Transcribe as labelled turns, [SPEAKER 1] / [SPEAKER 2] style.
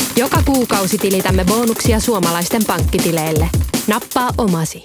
[SPEAKER 1] Joka kuukausi tilitämme bonuksia suomalaisten pankkitileille. Nappaa omasi.